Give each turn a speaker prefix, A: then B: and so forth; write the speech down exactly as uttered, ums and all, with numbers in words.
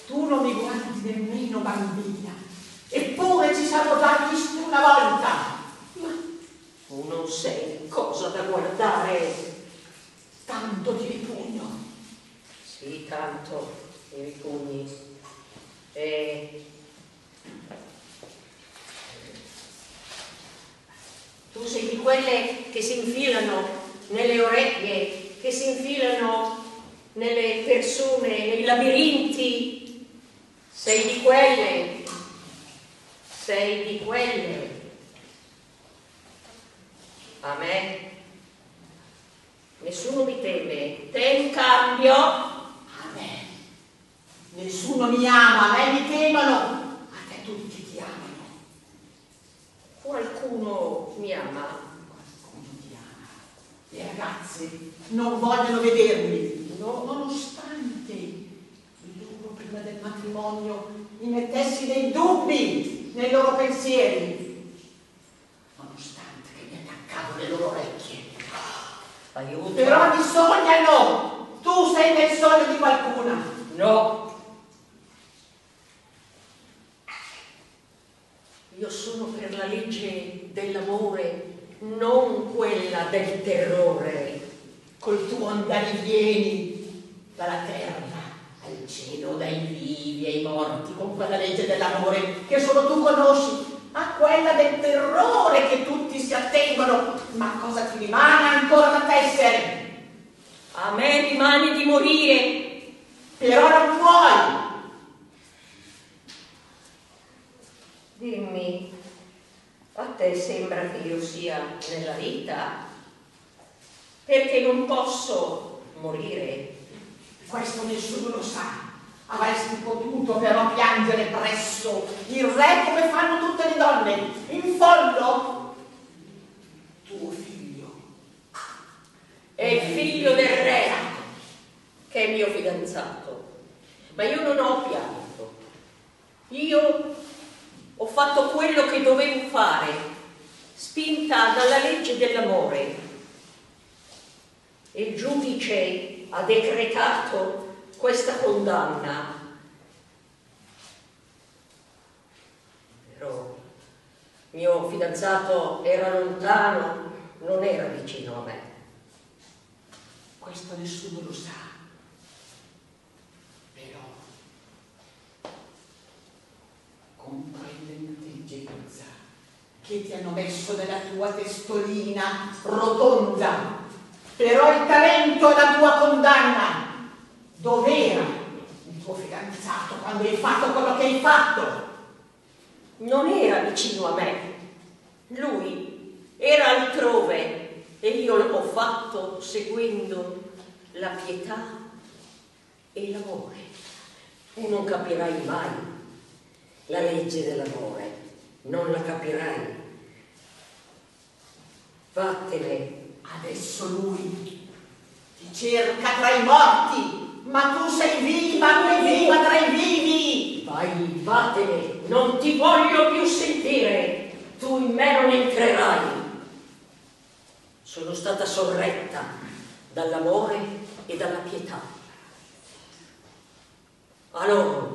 A: Tu non mi guardi nemmeno, bambina, eppure ci siamo già visti una volta.
B: Ma tu non sei cosa da guardare.
A: Tanto ti ripugno.
B: Sì, tanto mi ripugni. E tu sei di quelle che si infilano nelle orecchie, che si infilano nelle persone, nei labirinti. Sei di quelle, sei di quelle. A me nessuno mi teme, te in cambio.
A: A me nessuno mi ama, a me mi temono, a te tutti ti amano.
B: Qualcuno mi ama.
A: Qualcuno ti ama. Le ragazze non vogliono vedermi, no, nonostante loro prima del matrimonio mi mettessi dei dubbi nei loro pensieri, nonostante che mi attaccavo le loro orecchie.
B: Aiuto.
A: Però mi sognano. Tu sei nel sogno di qualcuna.
B: No. Io sono per la legge dell'amore, non quella del terrore.
A: Col tuo andare vieni dalla terra al cielo, dai vivi ai morti, con quella legge dell'amore che solo tu conosci, a quella del terrore che tutti si attengono. Ma cosa ti rimane ancora da tessere?
B: A me rimane di morire.
A: Però non puoi.
B: Dimmi, a te sembra che io sia nella vita? Perché non posso morire?
A: Questo nessuno lo sa. Avresti potuto però piangere presso il re come fanno tutte le donne. In fondo, tuo figlio
B: è il figlio del re, che è mio fidanzato. Ma io non ho pianto. Io ho fatto quello che dovevo fare, spinta dalla legge dell'amore. Il giudice ha decretato questa condanna. Però mio fidanzato era lontano, non era vicino a me.
A: Questo nessuno lo sa. Però con quell'intelligenza che ti hanno messo nella tua testolina rotonda, però il talento è la tua condanna. Dov'era il tuo fidanzato quando hai fatto quello che hai fatto?
B: Non era vicino a me. Lui era altrove e io l'ho fatto seguendo la pietà e l'amore. Tu non capirai mai la legge dell'amore, non la capirai. Vattene.
A: Adesso lui ti cerca tra i morti, ma tu sei viva, tu sei viva tra i vivi.
B: Vai, vattene, non ti voglio più sentire. Tu in me non entrerai. Sono stata sorretta dall'amore e dalla pietà. A loro